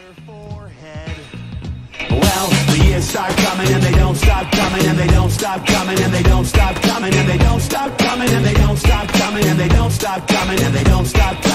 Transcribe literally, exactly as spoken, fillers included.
Well, the years start coming and they don't stop coming and they don't stop coming and they don't stop coming and they don't stop coming and they don't stop coming and they don't stop coming and they don't stop coming.